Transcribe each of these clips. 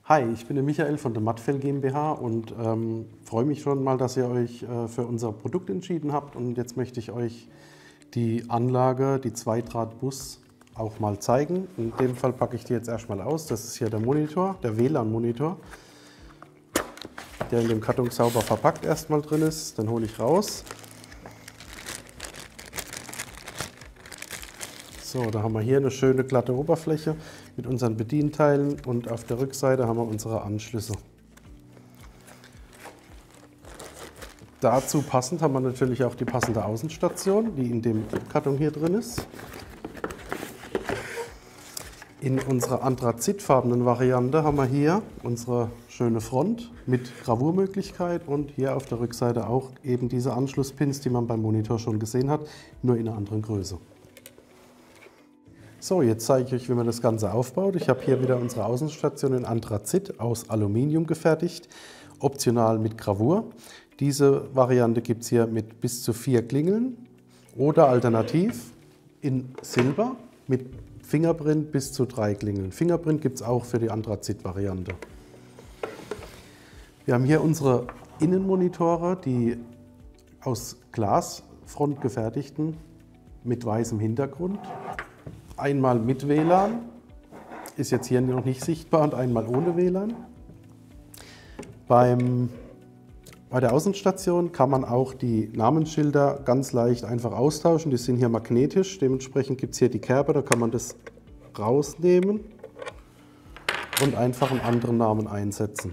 Hi, ich bin der Michael von der Mattfell GmbH und freue mich schon mal, dass ihr euch für unser Produkt entschieden habt. Und jetzt möchte ich euch die Anlage, die Zweidrahtbus, auch mal zeigen. In dem Fall packe ich die jetzt erstmal aus. Das ist hier der Monitor, der WLAN-Monitor, der in dem Karton sauber verpackt erstmal drin ist. Den hole ich raus. So, da haben wir hier eine schöne glatte Oberfläche mit unseren Bedienteilen und auf der Rückseite haben wir unsere Anschlüsse. Dazu passend haben wir natürlich auch die passende Außenstation, die in dem Karton hier drin ist. In unserer anthrazitfarbenen Variante haben wir hier unsere schöne Front mit Gravurmöglichkeit und hier auf der Rückseite auch eben diese Anschlusspins, die man beim Monitor schon gesehen hat, nur in einer anderen Größe. So, jetzt zeige ich euch, wie man das Ganze aufbaut. Ich habe hier wieder unsere Außenstation in Anthrazit aus Aluminium gefertigt, optional mit Gravur. Diese Variante gibt es hier mit bis zu 4 Klingeln oder alternativ in Silber mit Fingerprint bis zu 3 Klingeln. Fingerprint gibt es auch für die Anthrazit-Variante. Wir haben hier unsere Innenmonitore, die aus Glasfront gefertigten mit weißem Hintergrund. Einmal mit WLAN, ist jetzt hier noch nicht sichtbar, und einmal ohne WLAN. Bei der Außenstation kann man auch die Namensschilder ganz leicht einfach austauschen. Die sind hier magnetisch, dementsprechend gibt es hier die Kerbe, da kann man das rausnehmen und einfach einen anderen Namen einsetzen.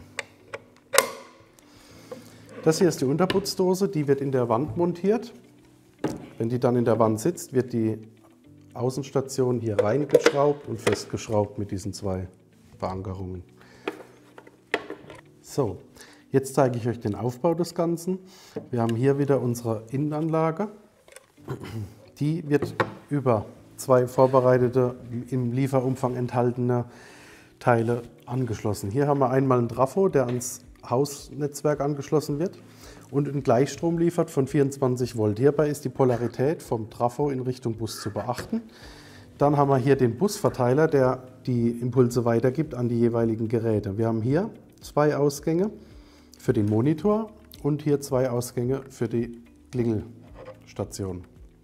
Das hier ist die Unterputzdose, die wird in der Wand montiert. Wenn die dann in der Wand sitzt, wird die Außenstation hier reingeschraubt und festgeschraubt mit diesen 2 Verankerungen. So, jetzt zeige ich euch den Aufbau des Ganzen. Wir haben hier wieder unsere Innenanlage. Die wird über 2 vorbereitete, im Lieferumfang enthaltene Teile angeschlossen. Hier haben wir einmal einen Trafo, der ans Hausnetzwerk angeschlossen wird und einen Gleichstrom liefert von 24 Volt. Hierbei ist die Polarität vom Trafo in Richtung Bus zu beachten. Dann haben wir hier den Busverteiler, der die Impulse weitergibt an die jeweiligen Geräte. Wir haben hier 2 Ausgänge für den Monitor und hier 2 Ausgänge für die Klingelstation.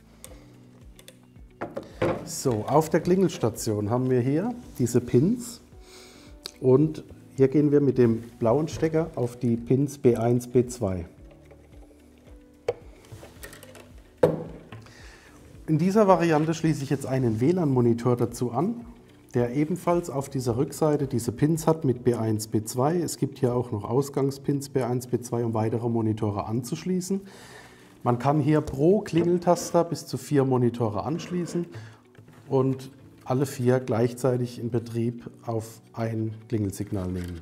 So, auf der Klingelstation haben wir hier diese Pins und hier gehen wir mit dem blauen Stecker auf die Pins B1, B2. In dieser Variante schließe ich jetzt einen WLAN-Monitor dazu an, der ebenfalls auf dieser Rückseite diese Pins hat mit B1, B2. Es gibt hier auch noch Ausgangspins B1, B2, um weitere Monitore anzuschließen. Man kann hier pro Klingeltaster bis zu 4 Monitore anschließen und alle 4 gleichzeitig in Betrieb auf ein Klingelsignal nehmen.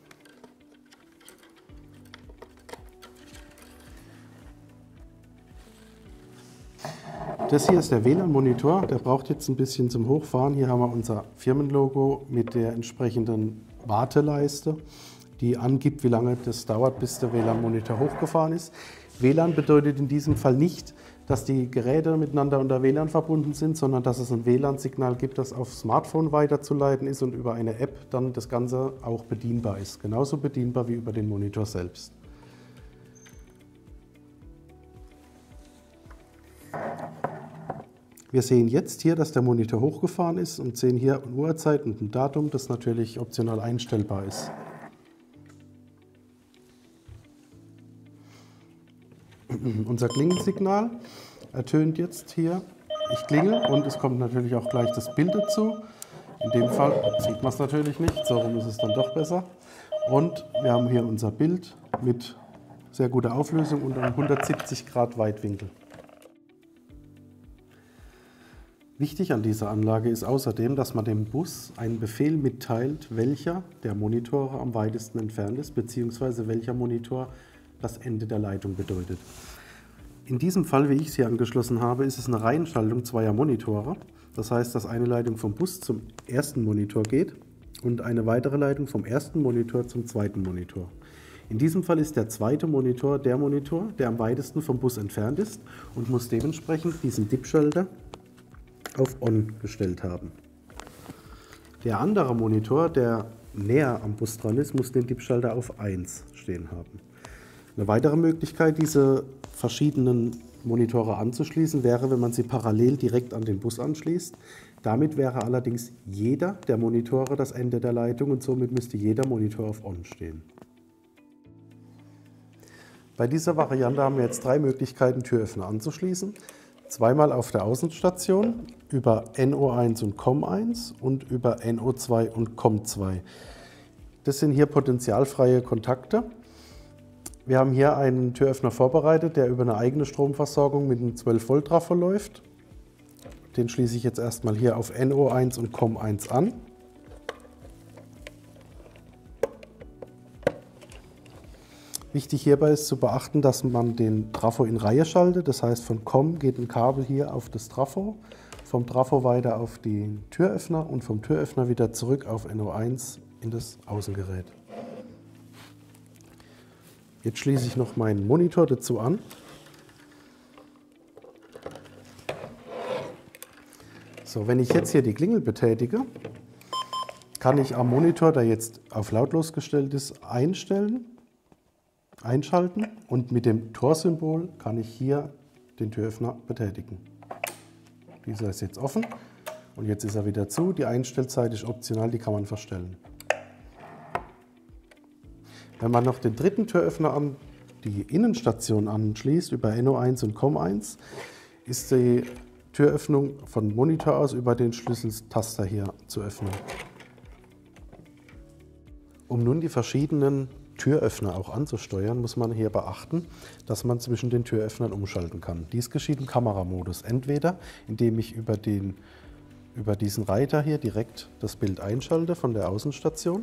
Das hier ist der WLAN-Monitor, der braucht jetzt ein bisschen zum Hochfahren. Hier haben wir unser Firmenlogo mit der entsprechenden Warteleiste, die angibt, wie lange das dauert, bis der WLAN-Monitor hochgefahren ist. WLAN bedeutet in diesem Fall nicht, dass die Geräte miteinander unter WLAN verbunden sind, sondern dass es ein WLAN-Signal gibt, das aufs Smartphone weiterzuleiten ist und über eine App dann das Ganze auch bedienbar ist. Genauso bedienbar wie über den Monitor selbst. Wir sehen jetzt hier, dass der Monitor hochgefahren ist und sehen hier eine Uhrzeit und ein Datum, das natürlich optional einstellbar ist. Unser Klingelsignal ertönt jetzt hier. Ich klingel und es kommt natürlich auch gleich das Bild dazu. In dem Fall sieht man es natürlich nicht, so rum ist es dann doch besser. Und wir haben hier unser Bild mit sehr guter Auflösung und einem 170 Grad Weitwinkel. Wichtig an dieser Anlage ist außerdem, dass man dem Bus einen Befehl mitteilt, welcher der Monitore am weitesten entfernt ist, bzw. welcher Monitor das Ende der Leitung bedeutet. In diesem Fall, wie ich es hier angeschlossen habe, ist es eine Reihenschaltung 2er Monitore. Das heißt, dass eine Leitung vom Bus zum ersten Monitor geht und eine weitere Leitung vom ersten Monitor zum zweiten Monitor. In diesem Fall ist der zweite Monitor, der am weitesten vom Bus entfernt ist und muss dementsprechend diesen Dipschalter auf On gestellt haben. Der andere Monitor, der näher am Bus dran ist, muss den DIP-Schalter auf 1 stehen haben. Eine weitere Möglichkeit, diese verschiedenen Monitore anzuschließen, wäre, wenn man sie parallel direkt an den Bus anschließt. Damit wäre allerdings jeder der Monitore das Ende der Leitung und somit müsste jeder Monitor auf On stehen. Bei dieser Variante haben wir jetzt 3 Möglichkeiten, Türöffner anzuschließen. Zweimal auf der Außenstation über NO1 und COM1 und über NO2 und COM2. Das sind hier potenzialfreie Kontakte. Wir haben hier einen Türöffner vorbereitet, der über eine eigene Stromversorgung mit einem 12 Volt Trafo läuft. Den schließe ich jetzt erstmal hier auf NO1 und COM1 an. Wichtig hierbei ist zu beachten, dass man den Trafo in Reihe schaltet. Das heißt, von COM geht ein Kabel hier auf das Trafo, vom Trafo weiter auf den Türöffner und vom Türöffner wieder zurück auf NO1 in das Außengerät. Jetzt schließe ich noch meinen Monitor dazu an. So, wenn ich jetzt hier die Klingel betätige, kann ich am Monitor, der jetzt auf lautlos gestellt ist, einschalten und mit dem Torsymbol kann ich hier den Türöffner betätigen. Dieser ist jetzt offen und jetzt ist er wieder zu. Die Einstellzeit ist optional, die kann man verstellen. Wenn man noch den dritten Türöffner an die Innenstation anschließt, über NO1 und COM1, ist die Türöffnung von Monitor aus über den Schlüsseltaster hier zu öffnen. Um nun die verschiedenen Türöffner auch anzusteuern, muss man hier beachten, dass man zwischen den Türöffnern umschalten kann. Dies geschieht im Kameramodus. Entweder indem ich über diesen Reiter hier direkt das Bild einschalte von der Außenstation.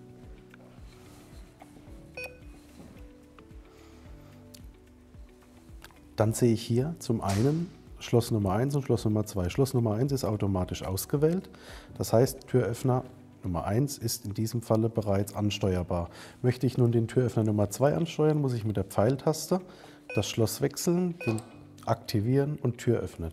Dann sehe ich hier zum einen Schloss Nummer 1 und Schloss Nummer 2. Schloss Nummer 1 ist automatisch ausgewählt. Das heißt, Türöffner Nummer 1 ist in diesem Falle bereits ansteuerbar. Möchte ich nun den Türöffner Nummer 2 ansteuern, muss ich mit der Pfeiltaste das Schloss wechseln, den aktivieren und Tür öffnen.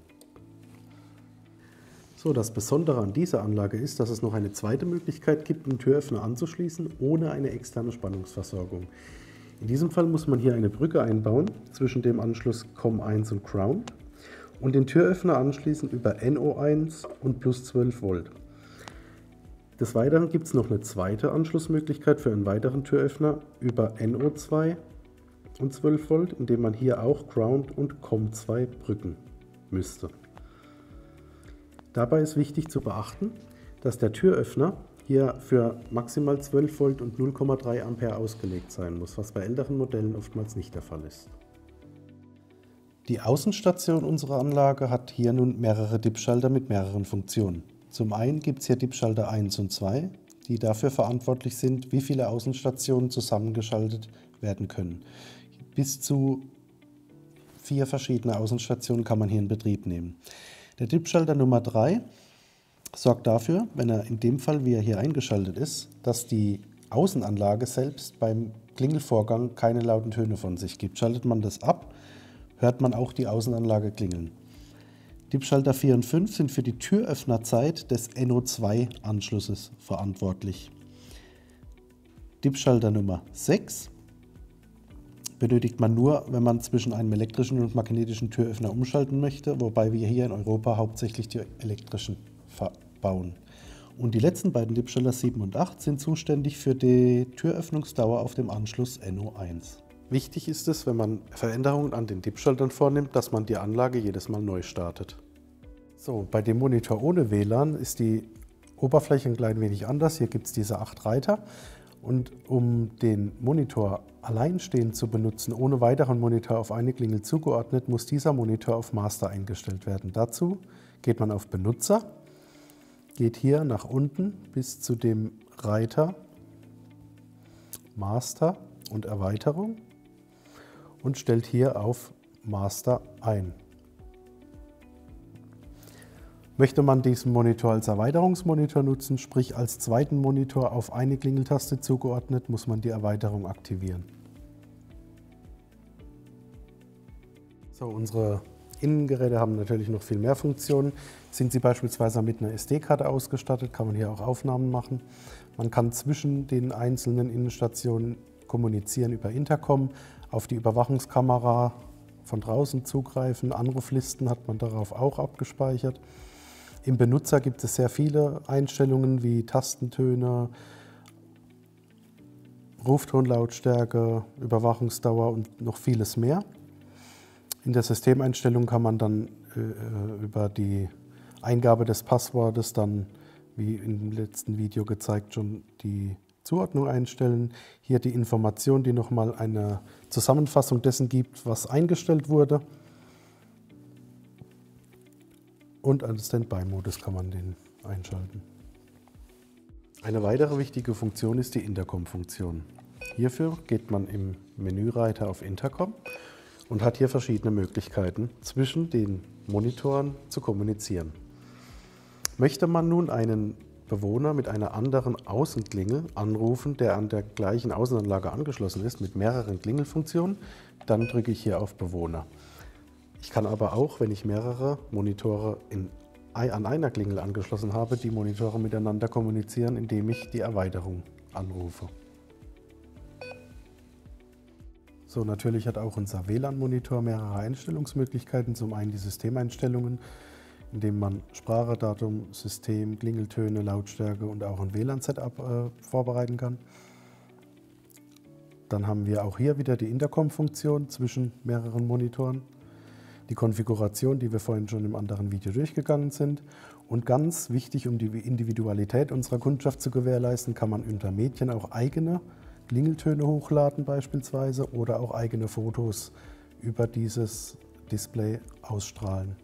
So, das Besondere an dieser Anlage ist, dass es noch eine zweite Möglichkeit gibt, den Türöffner anzuschließen, ohne eine externe Spannungsversorgung. In diesem Fall muss man hier eine Brücke einbauen zwischen dem Anschluss COM1 und Ground und den Türöffner anschließen über NO1 und plus 12 Volt. Des Weiteren gibt es noch eine zweite Anschlussmöglichkeit für einen weiteren Türöffner über NO2 und 12 Volt, indem man hier auch Ground und COM2 brücken müsste. Dabei ist wichtig zu beachten, dass der Türöffner hier für maximal 12 Volt und 0,3 Ampere ausgelegt sein muss, was bei älteren Modellen oftmals nicht der Fall ist. Die Außenstation unserer Anlage hat hier nun mehrere DIP-Schalter mit mehreren Funktionen. Zum einen gibt es hier DIP-Schalter 1 und 2, die dafür verantwortlich sind, wie viele Außenstationen zusammengeschaltet werden können. Bis zu 4 verschiedene Außenstationen kann man hier in Betrieb nehmen. Der DIP-Schalter Nummer 3 sorgt dafür, wenn er in dem Fall, wie er hier eingeschaltet ist, dass die Außenanlage selbst beim Klingelvorgang keine lauten Töne von sich gibt. Schaltet man das ab, hört man auch die Außenanlage klingeln. DIP-Schalter 4 und 5 sind für die Türöffnerzeit des NO2-Anschlusses verantwortlich. DIP-Schalter Nummer 6 benötigt man nur, wenn man zwischen einem elektrischen und magnetischen Türöffner umschalten möchte, wobei wir hier in Europa hauptsächlich die elektrischen verbauen. Und die letzten beiden DIP-Schalter 7 und 8 sind zuständig für die Türöffnungsdauer auf dem Anschluss NO1. Wichtig ist es, wenn man Veränderungen an den DIP-Schaltern vornimmt, dass man die Anlage jedes Mal neu startet. So, bei dem Monitor ohne WLAN ist die Oberfläche ein klein wenig anders. Hier gibt es diese 8 Reiter. Und um den Monitor alleinstehend zu benutzen, ohne weiteren Monitor auf eine Klingel zugeordnet, muss dieser Monitor auf Master eingestellt werden. Dazu geht man auf Benutzer, geht hier nach unten bis zu dem Reiter Master und Erweiterung und stellt hier auf Master ein. Möchte man diesen Monitor als Erweiterungsmonitor nutzen, sprich als zweiten Monitor auf eine Klingeltaste zugeordnet, muss man die Erweiterung aktivieren. So, unsere Innengeräte haben natürlich noch viel mehr Funktionen. Sind sie beispielsweise mit einer SD-Karte ausgestattet, kann man hier auch Aufnahmen machen. Man kann zwischen den einzelnen Innenstationen kommunizieren über Intercom, auf die Überwachungskamera von draußen zugreifen. Anruflisten hat man darauf auch abgespeichert. Im Benutzer gibt es sehr viele Einstellungen wie Tastentöne, Ruftonlautstärke, Überwachungsdauer und noch vieles mehr. In der Systemeinstellung kann man dann über die Eingabe des Passwortes dann, wie im letzten Video gezeigt, schon die Zuordnung einstellen. Hier die Information, die nochmal eine Zusammenfassung dessen gibt, was eingestellt wurde. Und als Standby-Modus kann man den einschalten. Eine weitere wichtige Funktion ist die Intercom-Funktion. Hierfür geht man im Menüreiter auf Intercom und hat hier verschiedene Möglichkeiten, zwischen den Monitoren zu kommunizieren. Möchte man nun einen Bewohner mit einer anderen Außenklingel anrufen, der an der gleichen Außenanlage angeschlossen ist, mit mehreren Klingelfunktionen, dann drücke ich hier auf Bewohner. Ich kann aber auch, wenn ich mehrere Monitore an einer Klingel angeschlossen habe, die Monitore miteinander kommunizieren, indem ich die Erweiterung anrufe. So, natürlich hat auch unser WLAN-Monitor mehrere Einstellungsmöglichkeiten. Zum einen die Systemeinstellungen, indem man Sprache, Datum, System, Klingeltöne, Lautstärke und auch ein WLAN-Setup vorbereiten kann. Dann haben wir auch hier wieder die Intercom-Funktion zwischen mehreren Monitoren. Die Konfiguration, die wir vorhin schon im anderen Video durchgegangen sind. Und ganz wichtig, um die Individualität unserer Kundschaft zu gewährleisten, kann man unter Medien auch eigene Klingeltöne hochladen beispielsweise oder auch eigene Fotos über dieses Display ausstrahlen.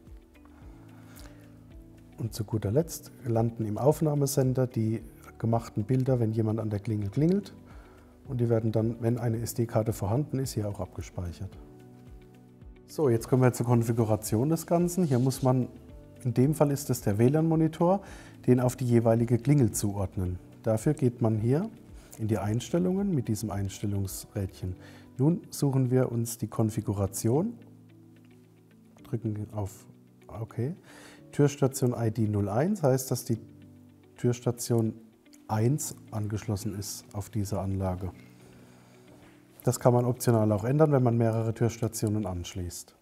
Und zu guter Letzt landen im Aufnahmesender die gemachten Bilder, wenn jemand an der Klingel klingelt. Und die werden dann, wenn eine SD-Karte vorhanden ist, hier auch abgespeichert. So, jetzt kommen wir zur Konfiguration des Ganzen. Hier muss man, in dem Fall ist es der WLAN-Monitor, den auf die jeweilige Klingel zuordnen. Dafür geht man hier in die Einstellungen mit diesem Einstellungsrädchen. Nun suchen wir uns die Konfiguration, drücken auf OK. Türstation ID 01 heißt, dass die Türstation 1 angeschlossen ist auf diese Anlage. Das kann man optional auch ändern, wenn man mehrere Türstationen anschließt.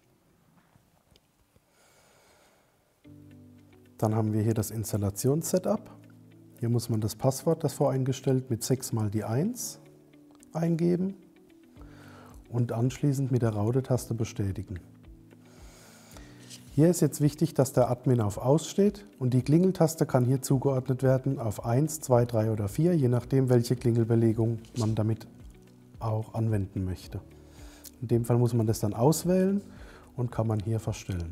Dann haben wir hier das Installations-Setup. Hier muss man das Passwort, das voreingestellt, mit 6 mal die 1 eingeben und anschließend mit der Raute-Taste bestätigen. Hier ist jetzt wichtig, dass der Admin auf Aus steht und die Klingeltaste kann hier zugeordnet werden auf 1, 2, 3 oder 4, je nachdem, welche Klingelbelegung man damit auch anwenden möchte. In dem Fall muss man das dann auswählen und kann man hier verstellen.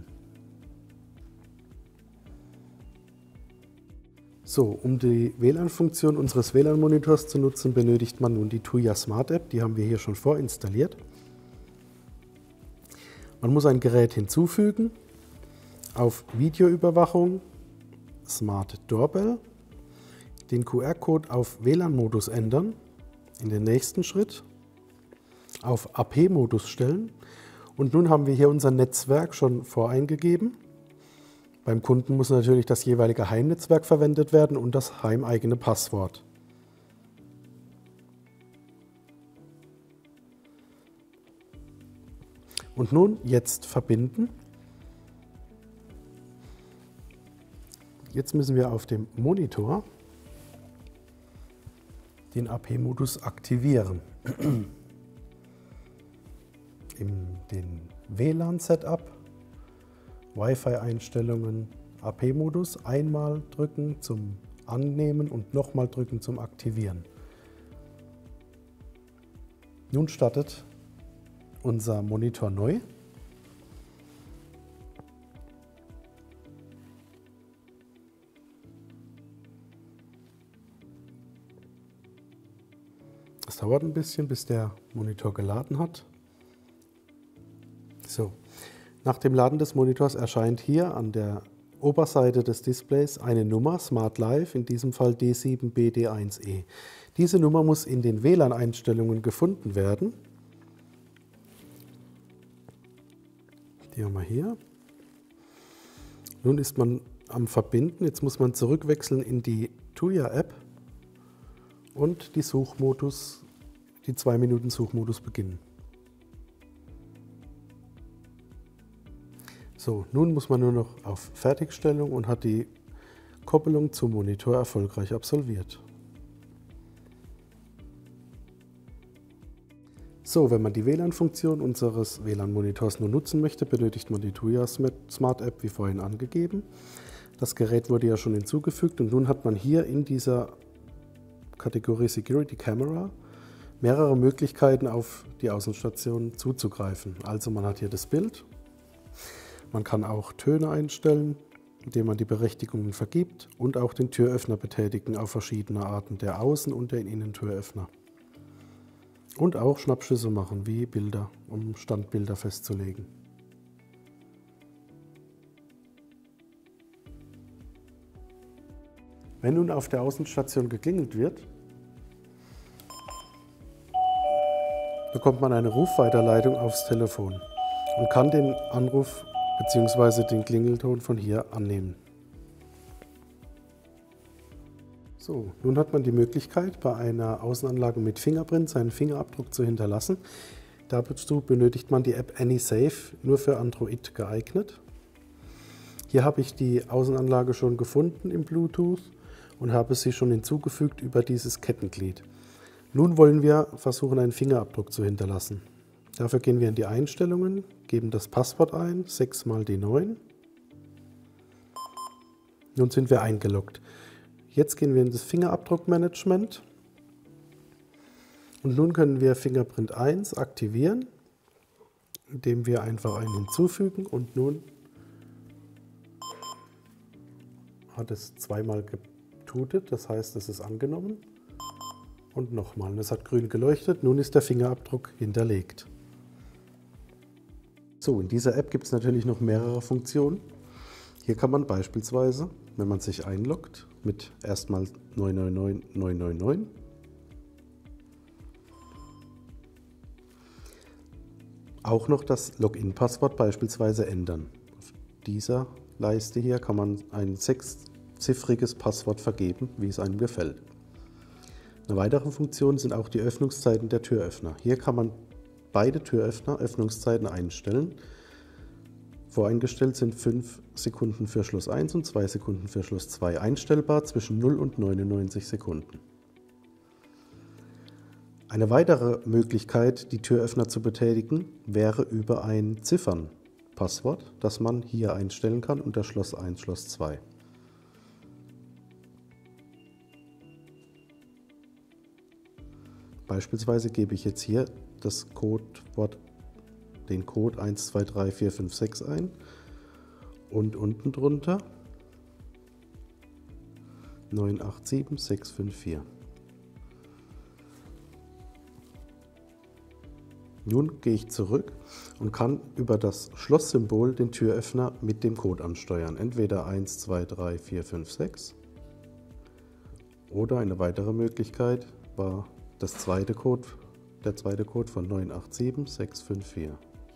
So, um die WLAN-Funktion unseres WLAN-Monitors zu nutzen, benötigt man nun die Tuya Smart App. Die haben wir hier schon vorinstalliert. Man muss ein Gerät hinzufügen, auf Videoüberwachung, Smart Doorbell, den QR-Code auf WLAN-Modus ändern, in den nächsten Schritt auf AP-Modus stellen und nun haben wir hier unser Netzwerk schon voreingegeben. Beim Kunden muss natürlich das jeweilige Heimnetzwerk verwendet werden und das heimeigene Passwort. Und nun jetzt verbinden. Jetzt müssen wir auf dem Monitor den AP-Modus aktivieren. In den WLAN-Setup, Wi-Fi-Einstellungen, AP-Modus einmal drücken zum Annehmen und nochmal drücken zum Aktivieren. Nun startet unser Monitor neu. Es dauert ein bisschen, bis der Monitor geladen hat. So. Nach dem Laden des Monitors erscheint hier an der Oberseite des Displays eine Nummer, Smart Life, in diesem Fall D7BD1E. Diese Nummer muss in den WLAN-Einstellungen gefunden werden. Die haben wir hier. Nun ist man am Verbinden. Jetzt muss man zurückwechseln in die Tuya-App und die 2 Minuten Suchmodus beginnen. So, nun muss man nur noch auf Fertigstellung und hat die Koppelung zum Monitor erfolgreich absolviert. So, wenn man die WLAN-Funktion unseres WLAN-Monitors nur nutzen möchte, benötigt man die Tuya Smart App wie vorhin angegeben. Das Gerät wurde ja schon hinzugefügt und nun hat man hier in dieser Kategorie Security Camera mehrere Möglichkeiten auf die Außenstation zuzugreifen. Also man hat hier das Bild, man kann auch Töne einstellen, indem man die Berechtigungen vergibt und auch den Türöffner betätigen auf verschiedene Arten, der Außen- und der Innentüröffner. Und auch Schnappschüsse machen, wie Bilder, um Standbilder festzulegen. Wenn nun auf der Außenstation geklingelt wird, bekommt man eine Rufweiterleitung aufs Telefon und kann den Anruf bzw. den Klingelton von hier annehmen. So, nun hat man die Möglichkeit, bei einer Außenanlage mit Fingerprint seinen Fingerabdruck zu hinterlassen. Dazu benötigt man die App AnySafe, nur für Android geeignet. Hier habe ich die Außenanlage schon gefunden im Bluetooth und habe sie schon hinzugefügt über dieses Kettenglied. Nun wollen wir versuchen, einen Fingerabdruck zu hinterlassen. Dafür gehen wir in die Einstellungen, geben das Passwort ein, 6 mal die 9. Nun sind wir eingeloggt. Jetzt gehen wir in das Fingerabdruckmanagement und nun können wir Fingerprint 1 aktivieren, indem wir einfach einen hinzufügen und nun hat es zweimal getutet, das heißt, es ist angenommen und nochmal. Es hat grün geleuchtet, nun ist der Fingerabdruck hinterlegt. So, in dieser App gibt es natürlich noch mehrere Funktionen. Hier kann man beispielsweise, wenn man sich einloggt, mit erstmal 999 999 auch noch das Login-Passwort beispielsweise ändern. Auf dieser Leiste hier kann man ein 6-ziffriges Passwort vergeben, wie es einem gefällt. Eine weitere Funktion sind auch die Öffnungszeiten der Türöffner. Hier kann man beide Türöffner Öffnungszeiten einstellen. Voreingestellt sind 5 Sekunden für Schluss 1 und 2 Sekunden für Schluss 2, einstellbar zwischen 0 und 99 Sekunden. Eine weitere Möglichkeit, die Türöffner zu betätigen, wäre über ein Ziffernpasswort, das man hier einstellen kann unter Schloss 1, Schloss 2. Beispielsweise gebe ich jetzt hier das Codewort, den Code 123456 ein und unten drunter 987654. Nun gehe ich zurück und kann über das Schlosssymbol den Türöffner mit dem Code ansteuern. Entweder 123456 oder eine weitere Möglichkeit war der zweite Code von 987654.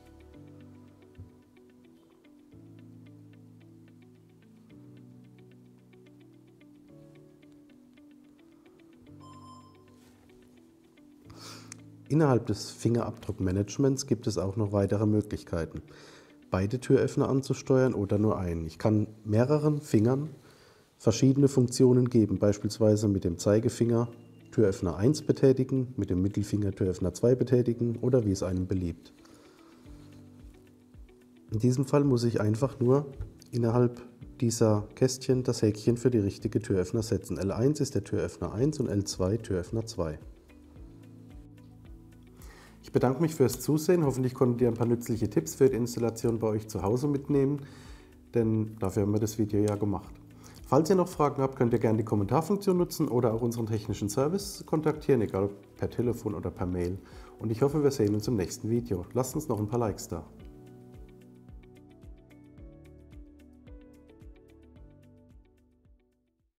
Innerhalb des Fingerabdruckmanagements gibt es auch noch weitere Möglichkeiten, beide Türöffner anzusteuern oder nur einen. Ich kann mehreren Fingern verschiedene Funktionen geben, beispielsweise mit dem Zeigefinger Türöffner 1 betätigen, mit dem Mittelfinger Türöffner 2 betätigen oder wie es einem beliebt. In diesem Fall muss ich einfach nur innerhalb dieser Kästchen das Häkchen für die richtige Türöffner setzen. L1 ist der Türöffner 1 und L2 Türöffner 2. Ich bedanke mich fürs Zusehen. Hoffentlich konntet ihr ein paar nützliche Tipps für die Installation bei euch zu Hause mitnehmen, denn dafür haben wir das Video ja gemacht. Falls ihr noch Fragen habt, könnt ihr gerne die Kommentarfunktion nutzen oder auch unseren technischen Service kontaktieren, egal ob per Telefon oder per Mail. Und ich hoffe, wir sehen uns im nächsten Video. Lasst uns noch ein paar Likes da.